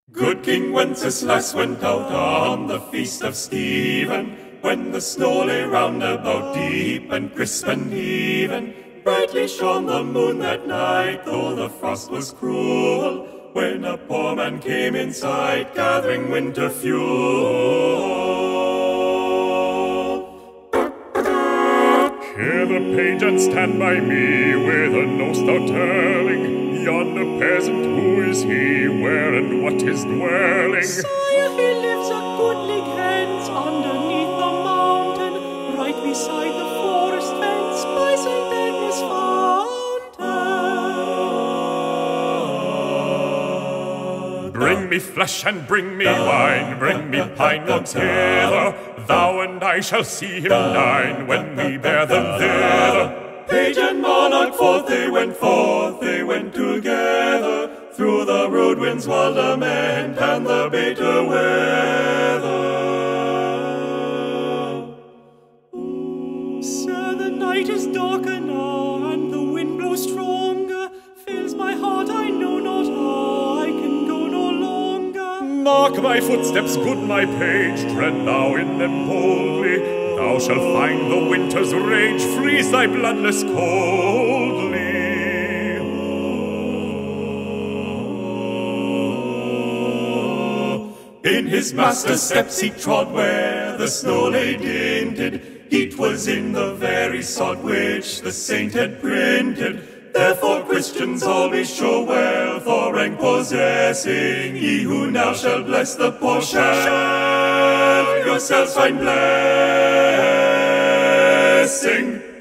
Good King Wenceslas went out on the feast of Stephen, when the snow lay round about deep and crisp and even. Brightly shone the moon that night, though the frost was cruel, when a poor man came in sight, gathering winter fuel. Hear the page and stand by me, with a nose thou telling, yonder peasant, who is he, where and what his dwelling? Sire, he lives a goodly hence, underneath the mountain, right beside the forest fence, by St. Agnes' fountain. Bring me flesh and bring me wine, bring me pine logs hither, thou and I shall see him dine, when we bear them thither. Page and monarch forth they went together, through the rude wind's wild lament and the bitter weather. Sir, the night is darker now, and the wind blows stronger, fills my heart, I know not how, I can go no longer. Mark my footsteps, good my page, tread thou in them boldly, thou shalt find the winter's rage freeze thy bloodless coldly. In his master's steps he trod where the snow lay dinted. Heat was in the very sod which the saint had printed. Therefore Christians all be sure well, for rank possessing, ye who now shall bless the poor shall yourselves find blessing.